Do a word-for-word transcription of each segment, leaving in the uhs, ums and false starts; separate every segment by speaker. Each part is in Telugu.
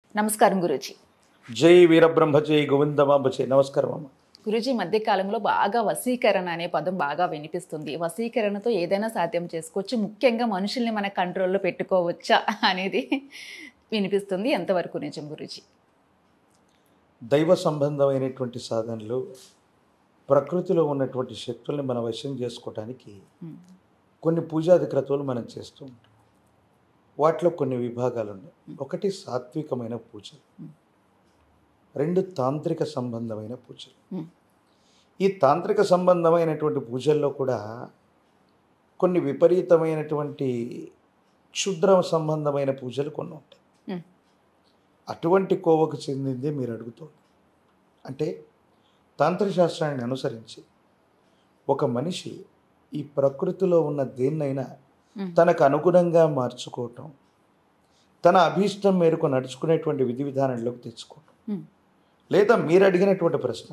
Speaker 1: నమస్కారం గురూజీ.
Speaker 2: జై వీరబ్రహ్మ జై గోవిందమాంబ జై. నమస్కారం అమ్మ.
Speaker 1: గురూజీ, మధ్య కాలంలో బాగా వశీకరణ అనే పదం బాగా వినిపిస్తుంది. వశీకరణతో ఏదైనా సాధ్యం చేసుకోవచ్చు, ముఖ్యంగా మనుషుల్ని మన కంట్రోల్లో పెట్టుకోవచ్చా అనేది వినిపిస్తుంది. ఎంతవరకు నిజం గురూజీ?
Speaker 2: దైవ సంబంధమైనటువంటి సాధనలు, ప్రకృతిలో ఉన్నటువంటి శక్తుల్ని మన వశం చేసుకోవడానికి కొన్ని పూజాది క్రతువులు మనం చేస్తూ ఉంటాం. వాటిలో కొన్ని విభాగాలు ఉన్నాయి. ఒకటి సాత్వికమైన పూజలు, రెండు తాంత్రిక సంబంధమైన పూజలు. ఈ తాంత్రిక సంబంధమైనటువంటి పూజల్లో కూడా కొన్ని విపరీతమైనటువంటి క్షుద్ర సంబంధమైన పూజలు కొన్ని ఉంటాయి. అటువంటి కోవకు చెందిందే మీరు అడుగుతుంది. అంటే తాంత్రశాస్త్రాన్ని అనుసరించి ఒక మనిషి ఈ ప్రకృతిలో ఉన్న దేన్నైనా తనకు అనుగుణంగా మార్చుకోవటం, తన అభీష్టం మేరకు నడుచుకునేటువంటి విధి విధానంలోకి తెచ్చుకోవటం. లేదా మీరు అడిగినటువంటి ప్రశ్న,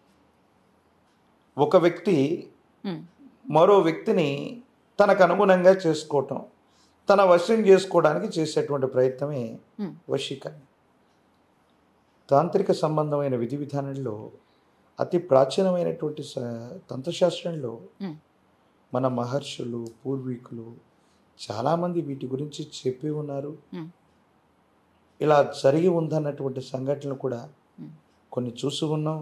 Speaker 2: ఒక వ్యక్తి మరో వ్యక్తిని తనకు అనుగుణంగా చేసుకోవటం, తన వశం చేసుకోవడానికి చేసేటువంటి ప్రయత్నమే వశీకరణ. తాంత్రిక సంబంధమైన విధి విధానంలో అతి ప్రాచీనమైనటువంటి తంత్రశాస్త్రంలో మన మహర్షులు, పూర్వీకులు చాలామంది వీటి గురించి చెప్పి ఉన్నారు. ఇలా జరిగి ఉందన్నటువంటి సంఘటనలు కూడా కొన్ని చూసి ఉన్నాం.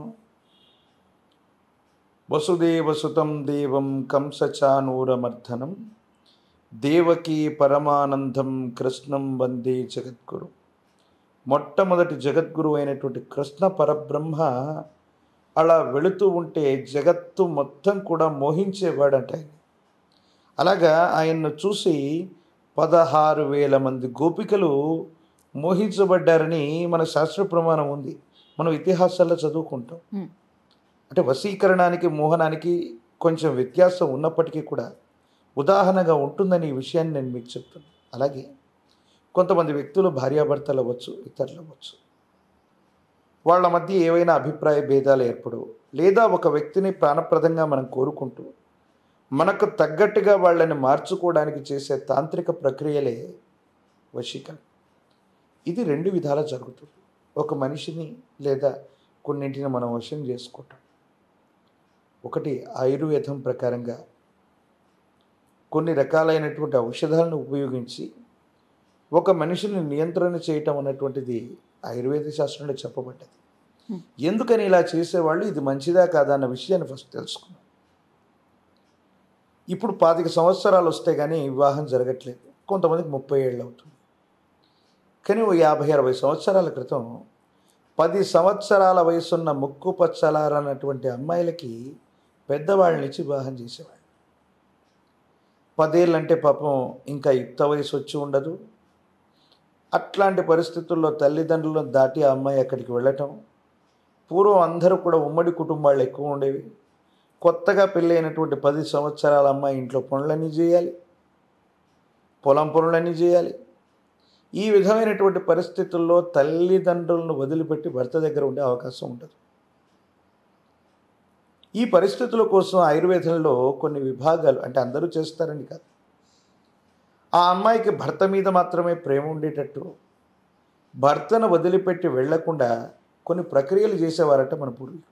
Speaker 2: వసుదేవసుతం దేవం కంసచానూరమర్ధనం దేవకీ పరమానందం కృష్ణం వందే జగద్గురు. మొట్టమొదటి జగద్గురు అయినటువంటి కృష్ణ పరబ్రహ్మ అలా వెళుతూ ఉంటే జగత్తు మొత్తం కూడా మోహించేవాడంట ఆయన. అలాగా ఆయన్ను చూసి పదహారు వేల మంది గోపికలు మోహించబడ్డారని మన శాస్త్ర ప్రమాణం ఉంది. మనం ఇతిహాసాల్లో చదువుకుంటాం. అంటే వశీకరణానికి మోహనానికి కొంచెం వ్యత్యాసం ఉన్నప్పటికీ కూడా ఉదాహరణగా ఉంటుందని ఈ విషయాన్ని నేను మీకు చెప్తున్నాను. అలాగే కొంతమంది వ్యక్తులు భార్యాభర్తలు అవ్వచ్చు, ఇతరులు అవ్వచ్చు, వాళ్ళ మధ్య ఏవైనా అభిప్రాయ భేదాలు ఏర్పడవు, లేదా ఒక వ్యక్తిని ప్రాణప్రదంగా మనం కోరుకుంటూ మనకు తగ్గట్టుగా వాళ్ళని మార్చుకోవడానికి చేసే తాంత్రిక ప్రక్రియలే వశీకరణ. ఇది రెండు విధాలా జరుగుతుంది. ఒక మనిషిని లేదా కొన్నింటిని మనం వశం చేసుకోవటం. ఒకటి ఆయుర్వేదం ప్రకారంగా కొన్ని రకాలైనటువంటి ఔషధాలను ఉపయోగించి ఒక మనిషిని నియంత్రణ చేయటం అన్నటువంటిది ఆయుర్వేద శాస్త్రంలో చెప్పబడ్డది. ఎందుకని ఇలా చేసేవాళ్ళు, ఇది మంచిదా కాదా అన్న విషయాన్ని ఫస్ట్ తెలుసుకున్నాం. ఇప్పుడు పాతిక సంవత్సరాలు వస్తే కానీ వివాహం జరగట్లేదు. కొంతమందికి ముప్పై ఏళ్ళు అవుతుంది. కానీ ఓ యాభై అరవై సంవత్సరాల క్రితం పది సంవత్సరాల వయసున్న ముక్కు పచ్చలారన్నటువంటి అమ్మాయిలకి పెద్దవాళ్ళనిచ్చి వివాహం చేసేవాళ్ళు. పదేళ్ళంటే పాపం ఇంకా యుక్త వయసు వచ్చి ఉండదు. అట్లాంటి పరిస్థితుల్లో తల్లిదండ్రులను దాటి ఆ అమ్మాయి అక్కడికి వెళ్ళటం. పూర్వం అందరూ కూడా ఉమ్మడి కుటుంబాలు ఎక్కువ ఉండేవి. కొత్తగా పెళ్ళైనటువంటి పది సంవత్సరాల అమ్మాయి ఇంట్లో పనులన్నీ చేయాలి, పొలం పనులన్నీ చేయాలి. ఈ విధమైనటువంటి పరిస్థితుల్లో తల్లిదండ్రులను వదిలిపెట్టి భర్త దగ్గర ఉండే అవకాశం ఉండదు. ఈ పరిస్థితుల కోసం ఆయుర్వేదంలో కొన్ని విభాగాలు, అంటే అందరూ చేస్తారని కాదు, ఆ అమ్మాయికి భర్త మీద మాత్రమే ప్రేమ ఉండేటట్టు భర్తను వదిలిపెట్టి వెళ్లకుండా కొన్ని ప్రక్రియలు చేసేవారట మన పూర్వీకులు.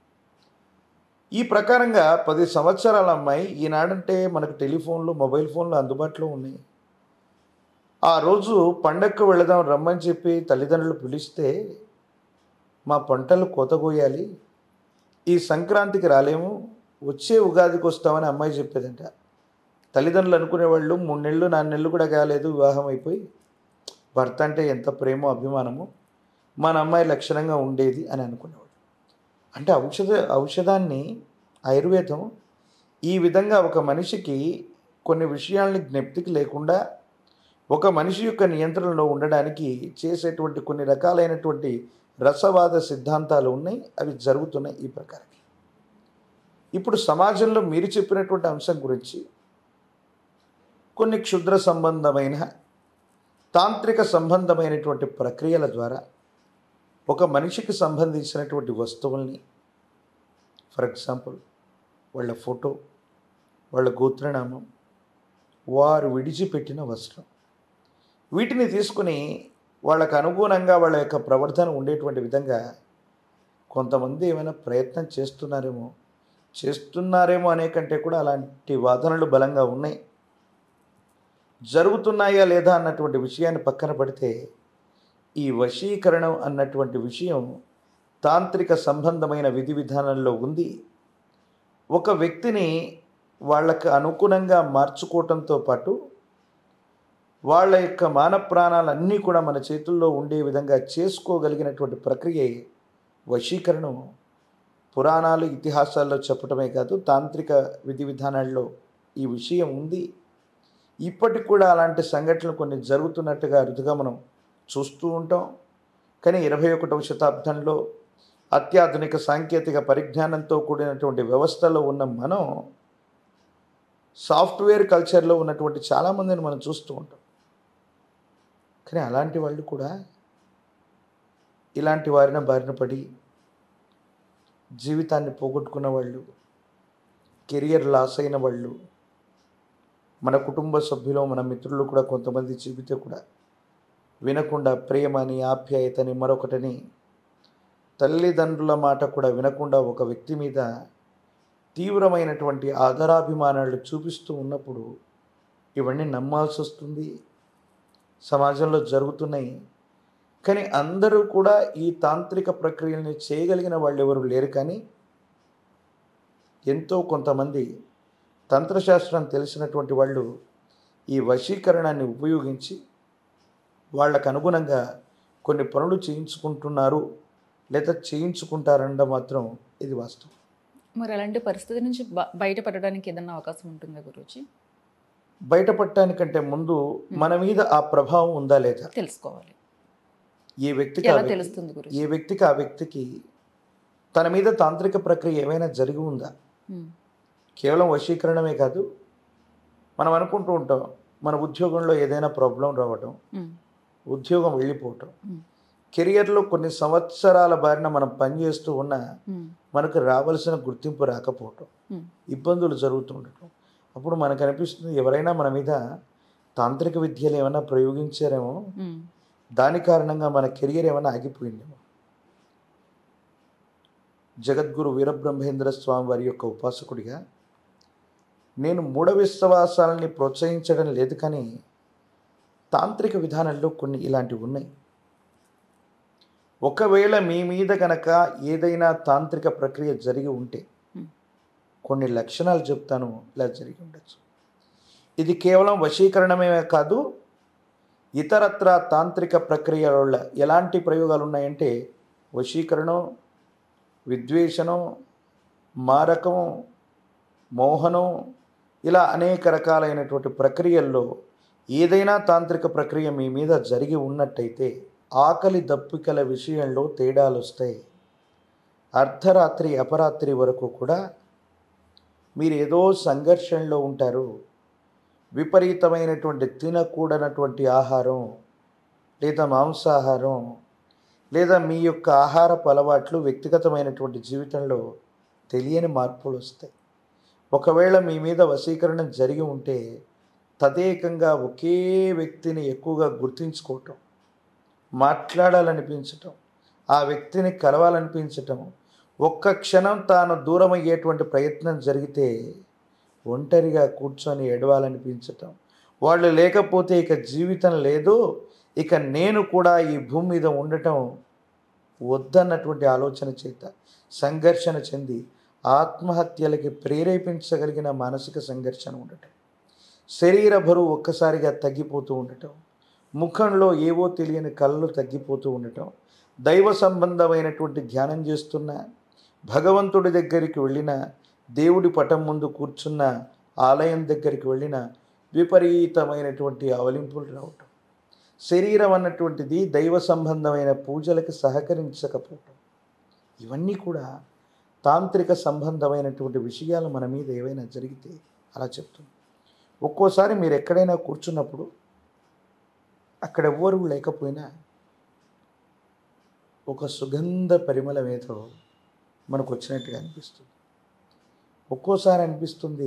Speaker 2: ఈ ప్రకారంగా పది సంవత్సరాల అమ్మాయి, ఈనాడంటే మనకు టెలిఫోన్లు, మొబైల్ ఫోన్లు అందుబాటులో ఉన్నాయి. ఆ రోజు పండగకు వెళదాం రమ్మని చెప్పి తల్లిదండ్రులు పిలిస్తే, మా పంటలు కోతగోయాలి, ఈ సంక్రాంతికి రాలేము, వచ్చే ఉగాదికి వస్తామని అమ్మాయి చెప్పేదంట. తల్లిదండ్రులు అనుకునేవాళ్ళు మూడు నెలలు నాలుగు నెలలు కూడా కాలేదు వివాహం అయిపోయి, భర్త అంటే ఎంత ప్రేమో అభిమానమో మన అమ్మాయి లక్షణంగా ఉండేది అని అనుకునేవాళ్ళు. అంటే ఔషధ ఔషధాన్ని ఆయుర్వేదం ఈ విధంగా ఒక మనిషికి కొన్ని విషయాల్ని జ్ఞప్తికి లేకుండా ఒక మనిషి యొక్క నియంత్రణలో ఉండడానికి చేసేటువంటి కొన్ని రకాలైనటువంటి రసవాద సిద్ధాంతాలు ఉన్నాయి. అవి జరుగుతున్నాయి ఈ ప్రకారం. ఇప్పుడు సమాజంలో మీరు చెప్పినటువంటి అంశం గురించి కొన్ని క్షుద్ర సంబంధమైన తాంత్రిక సంబంధమైనటువంటి ప్రక్రియల ద్వారా ఒక మనిషికి సంబంధించినటువంటి వస్తువుల్ని, ఫర్ ఎగ్జాంపుల్ వాళ్ళ ఫోటో, వాళ్ళ గోత్రనామం, వారు విడిచిపెట్టిన వస్త్రం, వీటిని తీసుకుని వాళ్ళకు అనుగుణంగా వాళ్ళ యొక్క ప్రవర్తన ఉండేటువంటి విధంగా కొంతమంది ఏమైనా ప్రయత్నం చేస్తున్నారేమో చేస్తున్నారేమో అనే కంటే కూడా అలాంటి వాదనలు బలంగా ఉన్నాయి. జరుగుతున్నాయా లేదా అన్నటువంటి విషయాన్ని పక్కన పెడితే ఈ వశీకరణం అన్నటువంటి విషయం తాంత్రిక సంబంధమైన విధి విధానంలో ఉంది. ఒక వ్యక్తిని వాళ్ళకి అనుగుణంగా మార్చుకోవటంతో పాటు వాళ్ళ యొక్క మాన ప్రాణాలన్నీ కూడా మన చేతుల్లో ఉండే విధంగా చేసుకోగలిగినటువంటి ప్రక్రియ వశీకరణం. పురాణాలు ఇతిహాసాల్లో చెప్పటమే కాదు, తాంత్రిక విధి విధానాల్లో ఈ విషయం ఉంది. ఇప్పటికి కూడా అలాంటి సంఘటనలు కొన్ని జరుగుతున్నట్టుగా అరుదుగా మనం చూస్తూ ఉంటాం. కానీ ఇరవై ఒకటవ శతాబ్దంలో అత్యాధునిక సాంకేతిక పరిజ్ఞానంతో కూడినటువంటి వ్యవస్థలో ఉన్న మనం సాఫ్ట్వేర్ కల్చర్లో ఉన్నటువంటి చాలామందిని మనం చూస్తూ ఉంటాం. కానీ అలాంటి వాళ్ళు కూడా ఇలాంటి వారిన బారిన పడి జీవితాన్ని పోగొట్టుకున్న వాళ్ళు, కెరియర్ లాస్ అయిన వాళ్ళు, మన కుటుంబ సభ్యులు మన మిత్రులు కూడా కొంతమంది జీవితం కూడా వినకుండా ప్రేమని ఆప్యాయతని మరొకటని తల్లిదండ్రుల మాట కూడా వినకుండా ఒక వ్యక్తి మీద తీవ్రమైనటువంటి ఆదరాభిమానాలు చూపిస్తూ ఉన్నప్పుడు ఇవన్నీ నమ్మాల్సి వస్తుంది. సమాజంలో జరుగుతున్నాయి. కానీ అందరూ కూడా ఈ తాంత్రిక ప్రక్రియల్ని చేయగలిగిన వాళ్ళు ఎవరు లేరు. కానీ ఎంతో కొంతమంది తంత్రశాస్త్రం తెలిసినటువంటి వాళ్ళు ఈ వశీకరణాన్ని ఉపయోగించి వాళ్ళకు అనుగుణంగా కొన్ని పనులు చేయించుకుంటున్నారు లేదా చేయించుకుంటారనడం మాత్రం ఇది వాస్తవం.
Speaker 1: మరి అలాంటి పరిస్థితి నుంచి బ బయటపడడానికి ఏదన్నా అవకాశం ఉంటుందా గురూజీ?
Speaker 2: బయటపడటానికంటే ముందు మన మీద ఆ ప్రభావం ఉందా లేదా
Speaker 1: తెలుసుకోవాలి.
Speaker 2: ఏ వ్యక్తికి
Speaker 1: ఎలా తెలుస్తుంది గురూజీ?
Speaker 2: ఏ వ్యక్తికి ఆ వ్యక్తికి తన మీద తాంత్రిక ప్రక్రియ ఏమైనా జరిగి ఉందా? కేవలం వశీకరణమే కాదు, మనం అనుకుంటూ ఉంటాం మన ఉద్యోగంలో ఏదైనా ప్రాబ్లం రావటం, ఉద్యోగం వెళ్ళిపోవటం, కెరియర్లో కొన్ని సంవత్సరాల బారిన మనం పనిచేస్తూ ఉన్నా మనకు రావాల్సిన గుర్తింపు రాకపోవటం, ఇబ్బందులు జరుగుతూ ఉండటం. అప్పుడు మనకు అనిపిస్తుంది ఎవరైనా మన మీద తాంత్రిక విద్యలు ఏమైనా ప్రయోగించారేమో, దాని కారణంగా మన కెరియర్ ఏమైనా ఆగిపోయిందేమో. జగద్గురు వీరబ్రహ్మేంద్ర స్వామి వారి యొక్క ఉపాసకుడిగా నేను మూఢ విశ్వాసాలని ప్రోత్సహించడం లేదు, కానీ తాంత్రిక విధానంలో కొన్ని ఇలాంటివి ఉన్నాయి. ఒకవేళ మీ మీద కనుక ఏదైనా తాంత్రిక ప్రక్రియ జరిగి ఉంటే కొన్ని లక్షణాలు చెప్తాను, ఇలా జరిగి ఉండొచ్చు. ఇది కేవలం వశీకరణమే కాదు, ఇతరత్ర తాంత్రిక ప్రక్రియల ఎలాంటి ప్రయోగాలు ఉన్నాయంటే వశీకరణం, విద్వేషణం, మారకం, మోహనం, ఇలా అనేక రకాలైనటువంటి ప్రక్రియల్లో ఏదైనా తాంత్రిక ప్రక్రియ మీ మీద జరిగి ఉన్నట్టయితే ఆకలి దప్పికల విషయంలో తేడాలు వస్తాయి. అర్ధరాత్రి అపరాత్రి వరకు కూడా మీరు ఏదో సంఘర్షణలో ఉంటారు. విపరీతమైనటువంటి తినకూడనటువంటి ఆహారం లేదా మాంసాహారం లేదా మీ యొక్క ఆహారపు అలవాట్లు వ్యక్తిగతమైనటువంటి జీవితంలో తెలియని మార్పులు వస్తాయి. ఒకవేళ మీ మీద వశీకరణం జరిగి ఉంటే తదేకంగా ఒకే వ్యక్తిని ఎక్కువగా గుర్తించుకోవటం, మాట్లాడాలనిపించటం, ఆ వ్యక్తిని కలవాలనిపించటం, ఒక్క క్షణం తాను దూరం అయ్యేటువంటి ప్రయత్నం జరిగితే ఒంటరిగా కూర్చొని ఎడవాలనిపించటం, వాళ్ళు లేకపోతే ఇక జీవితం లేదు, ఇక నేను కూడా ఈ భూమి మీద ఉండటం వద్దన్నటువంటి ఆలోచన చేత సంఘర్షణ చెంది ఆత్మహత్యలకి ప్రేరేపించగలిగిన మానసిక సంఘర్షణ ఉండటం, శరీర బరువు ఒక్కసారిగా తగ్గిపోతూ ఉండటం, ముఖంలో ఏవో తెలియని కళ్ళు తగ్గిపోతూ ఉండటం, దైవ సంబంధమైనటువంటి ధ్యానం చేస్తున్న, భగవంతుడి దగ్గరికి వెళ్ళిన, దేవుడి పటం ముందు కూర్చున్న, ఆలయం దగ్గరికి వెళ్ళిన విపరీతమైనటువంటి అవలింపులు రావటం, శరీరం అన్నటువంటిది దైవ సంబంధమైన పూజలకు సహకరించకపోవటం, ఇవన్నీ కూడా తాంత్రిక సంబంధమైనటువంటి విషయాలు మన మీద ఏవైనా జరిగితే అలా చెప్తుంది. ఒక్కోసారి మీరు ఎక్కడైనా కూర్చున్నప్పుడు అక్కడ ఎవ్వరూ లేకపోయినా ఒక సుగంధ పరిమళం ఏదో మనకు వచ్చినట్టుగా అనిపిస్తుంది. ఒక్కోసారి అనిపిస్తుంది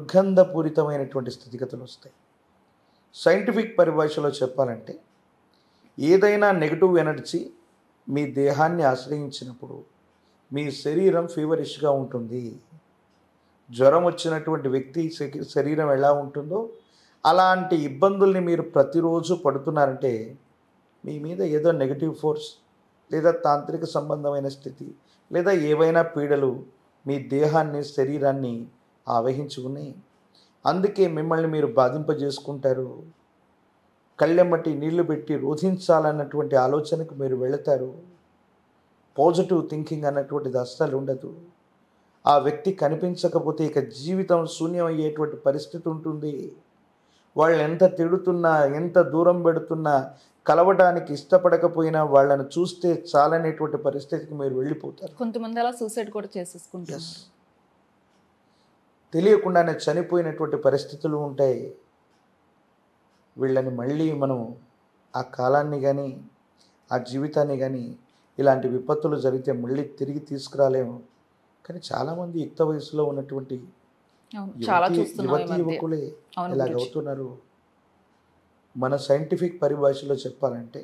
Speaker 2: దుర్గంధపూరితమైనటువంటి స్థితిగతులు వస్తాయి. సైంటిఫిక్ పరిభాషలో చెప్పాలంటే ఏదైనా నెగిటివ్ ఎనర్జీ మీ దేహాన్ని ఆశ్రయించినప్పుడు మీ శరీరం ఫీవరిష్గా ఉంటుంది. జ్వరం వచ్చినటువంటి వ్యక్తి శ- శరీరం ఎలా ఉంటుందో అలాంటి ఇబ్బందుల్ని మీరు ప్రతిరోజు పడుతున్నారంటే మీ మీద ఏదో నెగిటివ్ ఫోర్స్ లేదా తాంత్రిక సంబంధమైన స్థితి లేదా ఏవైనా పీడలు మీ దేహాన్ని శరీరాన్ని ఆవహించి ఉన్నాయి. అందుకే మిమ్మల్ని మీరు బాధింపజేసుకుంటారు. కళ్ళెమ్మటి నీళ్లు పెట్టి రోధించాలన్నటువంటి ఆలోచనకు మీరు వెళతారు. పాజిటివ్ థింకింగ్ అన్నటువంటిది అస్సలు ఉండదు. ఆ వ్యక్తి కనిపించకపోతే ఇక జీవితం శూన్యం అయ్యేటువంటి పరిస్థితి ఉంటుంది. వాళ్ళు ఎంత తిడుతున్నా ఎంత దూరం పెడుతున్నా కలవడానికి ఇష్టపడకపోయినా వాళ్ళని చూస్తే చాలనేటువంటి పరిస్థితికి మీరు వెళ్ళిపోతారు.
Speaker 1: కొంతమంది అలా సూసైడ్ కూడా చేసేసుకుంటారు.
Speaker 2: ఎస్, తెలియకుండానే చనిపోయినటువంటి పరిస్థితులు ఉంటాయి. వీళ్ళని మళ్ళీ మనం ఆ కాలాన్ని కానీ ఆ జీవితాన్ని కానీ ఇలాంటి విపత్తులు జరిగితే మళ్ళీ తిరిగి తీసుకురాలేము. కానీ చాలామంది యుక్త వయసులో ఉన్నటువంటి
Speaker 1: అవును, చాలా
Speaker 2: యువతి
Speaker 1: చూస్తున్నాం ఈ
Speaker 2: యువతి
Speaker 1: మధ్య.
Speaker 2: యువకులే
Speaker 1: అవును
Speaker 2: ఇలాగ
Speaker 1: గురూజీ.
Speaker 2: అవుతున్నారు. మన సైంటిఫిక్ పరిభాషలో చెప్పాలంటే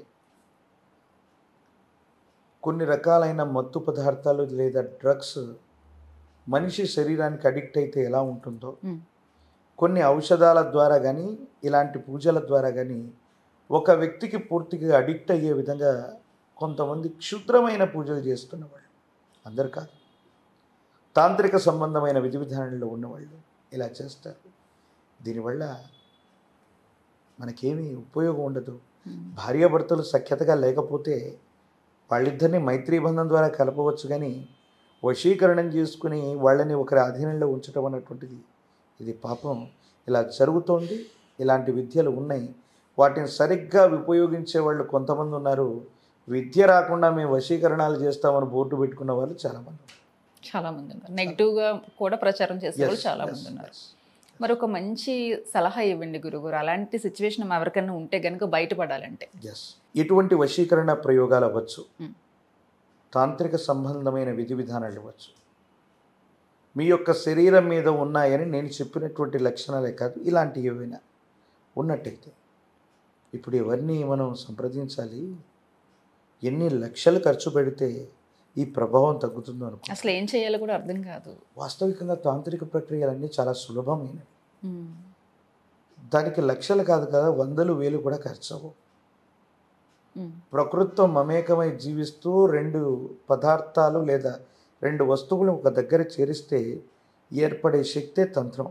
Speaker 2: కొన్ని రకాలైన మత్తు పదార్థాలు లేదా డ్రగ్స్ మనిషి శరీరానికి అడిక్ట్ అయితే ఎలా ఉంటుందో
Speaker 1: ఉమ్,
Speaker 2: కొన్ని ఔషధాల ద్వారా కానీ ఇలాంటి పూజల ద్వారా కానీ ఒక వ్యక్తికి పూర్తిగా అడిక్ట్ అయ్యే విధంగా కొంతమంది క్షుద్రమైన పూజలు చేస్తున్నవాళ్ళు, అందరు కాదు, తాంత్రిక సంబంధమైన విధి విధానంలో ఉన్నవాళ్ళు ఇలా చేస్తారు. దీనివల్ల మనకేమీ ఉపయోగం ఉండదు.
Speaker 1: ఉమ్,
Speaker 2: భార్యాభర్తలు సఖ్యతగా లేకపోతే వాళ్ళిద్దరిని మైత్రీ బంధం ద్వారా కలపవచ్చు, కానీ వశీకరణం చేసుకుని వాళ్ళని ఒకరి అధీనంలో ఉంచడం అన్నటువంటిది ఇది పాపం. ఇలా జరుగుతోంది. ఇలాంటి విద్యలు ఉన్నాయి. వాటిని సరిగ్గా ఉపయోగించే వాళ్ళు కొంతమంది ఉన్నారు. విద్య రాకుండా మేము వశీకరణాలు చేస్తామని బోర్డు పెట్టుకున్న వాళ్ళు చాలామంది ఉన్నారు.
Speaker 1: చాలా మంది ఉన్నారు. నెగిటివ్గా కూడా ప్రచారం చేసే వాళ్ళు చాలా మంది ఉన్నారు. మరి ఒక మంచి సలహా ఇవ్వండి గురుగారు, అలాంటి సిచ్యువేషన్ ఎవరికైనా ఉంటే కనుక బయటపడాలంటే.
Speaker 2: ఎస్, ఎటువంటి వశీకరణ ప్రయోగాలు అవ్వచ్చు,
Speaker 1: ఉమ్,
Speaker 2: తాంత్రిక సంబంధమైన విధి విధానాలు ఇవ్వచ్చు. మీ యొక్క శరీరం మీద ఉన్నాయని నేను చెప్పినటువంటి లక్షణాలే కాదు, ఇలాంటి ఏవైనా ఉన్నట్టయితే ఇప్పుడు ఎవరిని మనం సంప్రదించాలి, ఎన్ని లక్షలు ఖర్చు పెడితే ఈ ప్రభావం తగ్గుతుందో అనుకో.
Speaker 1: అసలు ఏం చేయాలో కూడా అర్థం కాదు.
Speaker 2: వాస్తవికంగా తాంత్రిక ప్రక్రియలన్నీ చాలా సులభమైనవి.
Speaker 1: ఉమ్,
Speaker 2: దానికి లక్షలు కాదు కదా, వందలు వేలు కూడా ఖర్చు అవ్వవు.
Speaker 1: ఉమ్,
Speaker 2: ప్రకృతితో మమేకమై జీవిస్తూ రెండు పదార్థాలు లేదా రెండు వస్తువులు ఒక దగ్గర చేరిస్తే ఏర్పడే శక్తే తంత్రం.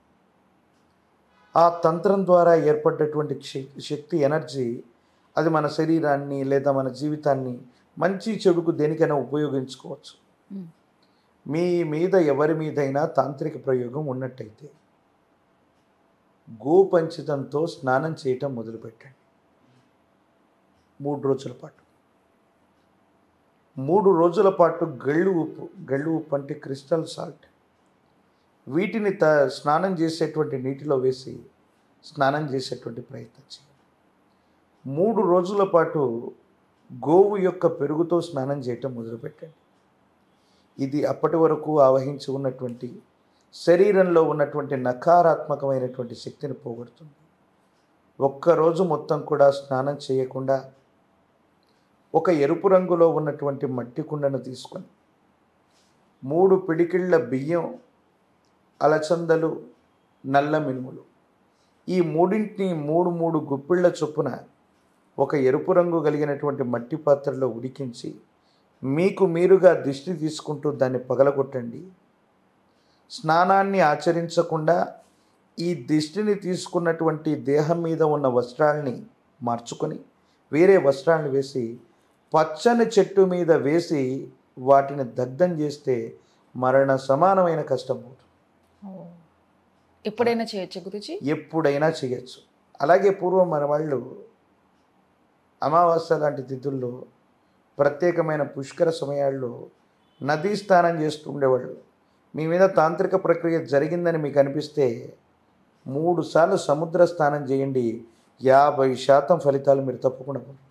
Speaker 2: ఆ తంత్రం ద్వారా ఏర్పడ్డటువంటి శక్- శక్తి ఎనర్జీ అది మన శరీరాన్ని లేదా మన జీవితాన్ని మంచి చెడుకు దేనికైనా ఉపయోగించుకోవచ్చు.
Speaker 1: ఉమ్,
Speaker 2: మీ మీద ఎవరి మీదైనా తాంత్రిక ప్రయోగం ఉన్నట్టయితే గోపంచితంతో స్నానం చేయటం మొదలుపెట్టండి. మూడు రోజుల పాటు మూడు రోజుల పాటు గళ్ళు ఉప్పు గళ్ళు ఉప్పు అంటే క్రిస్టల్ సాల్ట్, వీటిని త స్నానం చేసేటువంటి నీటిలో వేసి స్నానం చేసేటువంటి ప్రయత్నం చేయండి. మూడు రోజుల పాటు గోవు యొక్క పెరుగుతో స్నానం చేయటం మొదలుపెట్టండి. ఇది అప్పటి వరకు ఆవహించి ఉన్నటువంటి శరీరంలో ఉన్నటువంటి నకారాత్మకమైనటువంటి శక్తిని పోగొడుతుంది. ఒక్కరోజు మొత్తం కూడా స్నానం చేయకుండా ఒక ఎరుపు రంగులో ఉన్నటువంటి మట్టి కుండను తీసుకొని మూడు పిడికిళ్ళ బియ్యం, అలచందలు, నల్ల మినుములు, ఈ మూడింటిని మూడు మూడు గుప్పిళ్ళ చొప్పున ఒక ఎరుపు రంగు కలిగినటువంటి మట్టి పాత్రలో ఉడికించి మీకు మీరుగా దిష్టి తీసుకుంటూ దాన్ని పగలగొట్టండి. స్నానాన్ని ఆచరించకుండా ఈ దిష్టిని తీసుకున్నటువంటి దేహం మీద ఉన్న వస్త్రాల్ని మార్చుకొని వేరే వస్త్రాలను వేసి పచ్చని చెట్టు మీద వేసి వాటిని దగ్ధం చేస్తే మరణ సమానమైన కష్టం అవుతుంది.
Speaker 1: ఓ. ఎప్పుడైనా చేయొచ్చు గురుజీ?
Speaker 2: ఎప్పుడైనా చేయొచ్చు. అలాగే పూర్వం మన వాళ్ళు అమావాస్య లాంటి తిథుల్లో ప్రత్యేకమైన పుష్కర సమయాల్లో నదీ స్నానం చేస్తూ ఉండేవాళ్ళు. మీ మీద తాంత్రిక ప్రక్రియ జరిగిందని మీకు అనిపిస్తే మూడు సార్లు సముద్ర స్నానం చేయండి, యాభై శాతం ఫలితాలు మీరు తప్పకుండా పొందుతారు.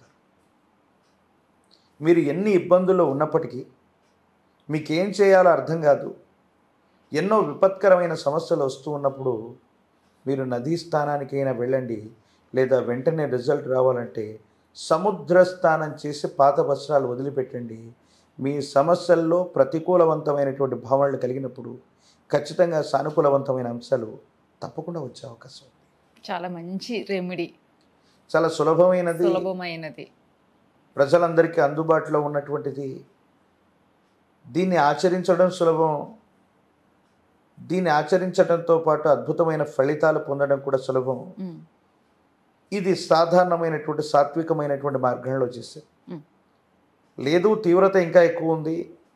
Speaker 2: మీరు ఎన్ని ఇబ్బందుల్లో ఉన్నప్పటికీ మీకేం చేయాలో అర్థం కాదు, ఎన్నో విపత్కరమైన సమస్యలు వస్తూ ఉన్నప్పుడు మీరు నదీ స్థానానికైనా వెళ్ళండి, లేదా వెంటనే రిజల్ట్ రావాలంటే సముద్ర స్నానం చేసి పాత వస్త్రాలు వదిలిపెట్టండి. మీ సమస్యల్లో ప్రతికూలవంతమైనటువంటి భావనలు కలిగినప్పుడు ఖచ్చితంగా సానుకూలవంతమైన అంశాలు తప్పకుండా వచ్చే అవకాశం ఉంది.
Speaker 1: చాలా మంచి రెమెడీ,
Speaker 2: చాలా సులభమైనది,
Speaker 1: సులభమైనది,
Speaker 2: ప్రజలందరికీ అందుబాటులో ఉన్నటువంటిది. దీన్ని ఆచరించడం సులభం. దీన్ని ఆచరించడంతో పాటు అద్భుతమైన ఫలితాలు పొందడం కూడా సులభం.
Speaker 1: ఉమ్,
Speaker 2: ఇది సాధారణమైనటువంటి సాత్వికమైనటువంటి మార్గంలో చేశారు.
Speaker 1: ఉమ్,
Speaker 2: లేదు తీవ్రత ఇంకా ఎక్కువ ఉంది,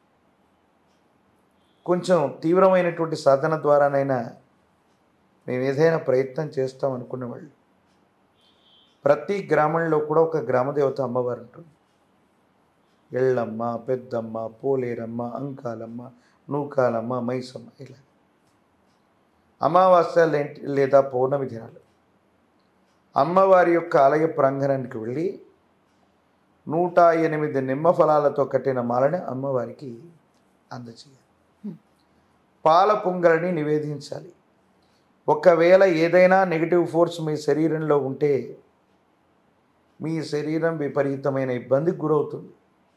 Speaker 2: కొంచెం తీవ్రమైనటువంటి సాధన ద్వారానైనా మేము ఏదైనా ప్రయత్నం చేస్తాం అనుకునే వాళ్ళు ప్రతి గ్రామంలో కూడా ఒక గ్రామదేవత అమ్మవారు ఉంటుంది. ఎళ్ళమ్మ, పెద్దమ్మ, పోలేరమ్మ, అంకాలమ్మ, నూకాలమ్మ, మైసమ్మ, ఇలా అమావాస్య లేంటి లేదా పౌర్ణమి దినాలు అమ్మవారి యొక్క ఆలయ ప్రాంగణానికి వెళ్ళి నూట ఎనిమిది నిమ్మ ఫలాలతో కట్టిన మాలను అమ్మవారికి అందజేయాలి. పాల పొంగలని నివేదించాలి. ఒకవేళ ఏదైనా నెగిటివ్ ఫోర్స్ మీ శరీరంలో ఉంటే మీ శరీరం విపరీతమైన ఇబ్బందికి గురవుతుంది.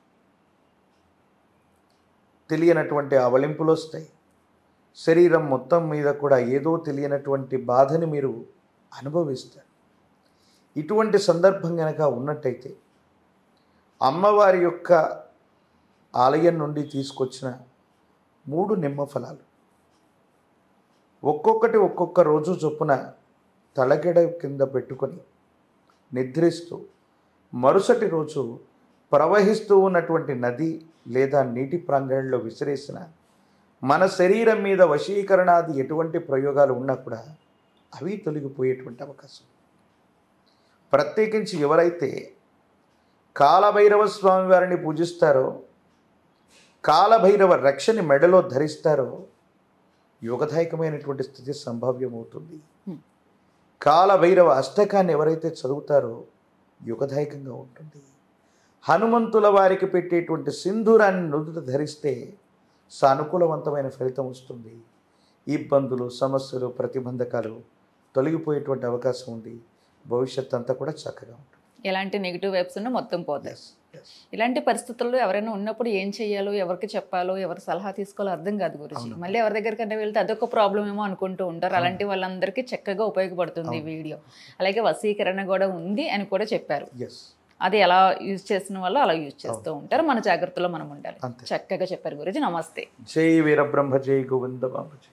Speaker 2: తెలియనటువంటి అవలింపులు వస్తాయి. శరీరం మొత్తం మీద కూడా ఏదో తెలియనటువంటి బాధని మీరు అనుభవిస్తారు. ఇటువంటి సందర్భం కనుక ఉన్నట్టయితే అమ్మవారి యొక్క ఆలయం నుండి తీసుకొచ్చిన మూడు నిమ్మ ఫలాలు ఒక్కొక్కటి ఒక్కొక్క రోజు చొప్పున తలగెడ కింద పెట్టుకొని నిద్రిస్తూ మరుసటి రోజు ప్రవహిస్తూ ఉన్నటువంటి నది లేదా నీటి ప్రాంగణంలో విసిరేసిన మన శరీరం మీద వశీకరణాది ఎటువంటి ప్రయోగాలు ఉన్నా కూడా అవి తొలగిపోయేటువంటి అవకాశం. ప్రత్యేకించి ఎవరైతే కాలభైరవ స్వామి వారిని పూజిస్తారో, కాలభైరవ రక్షని మెడలో ధరిస్తారో యోగదాయకమైనటువంటి స్థితి సంభావ్యమవుతుంది. కాలభైరవ అష్టకాన్ని ఎవరైతే చదువుతారో యుగదాయకంగా ఉంటుంది. హనుమంతుల వారికి పెట్టేటువంటి సింధూరాన్ని నుదుట ధరిస్తే సానుకూలవంతమైన ఫలితం వస్తుంది. ఇబ్బందులు, సమస్యలు, ప్రతిబంధకాలు తొలగిపోయేటువంటి అవకాశం ఉంది. భవిష్యత్ అంతా కూడా చక్కగా ఉంటుంది.
Speaker 1: ఎలాంటి నెగిటివ్ వైబ్స్ ఉన్నా మొత్తం పోతాయి. ఇలాంటి పరిస్థితుల్లో ఎవరైనా ఉన్నప్పుడు ఏం చేయాలో, ఎవరికి చెప్పాలో, ఎవరు సలహా తీసుకోవాలో అర్థం కాదు గురించి. మళ్ళీ ఎవరి దగ్గరికైనా వెళ్తే అదొక ప్రాబ్లం ఏమో అనుకుంటూ ఉంటారు. అలాంటి వాళ్ళందరికీ చక్కగా ఉపయోగపడుతుంది ఈ వీడియో. అలాగే వశీకరణ కూడా ఉంది అని కూడా చెప్పారు. అది ఎలా యూజ్ చేసిన వాళ్ళు అలా యూజ్ చేస్తూ ఉంటారు. మన జాగ్రత్తలో మనం ఉండాలి. చక్కగా చెప్పారు గురించి. నమస్తే.
Speaker 2: జై వీరబ్రహ్మ, జై గోవింద బాబు.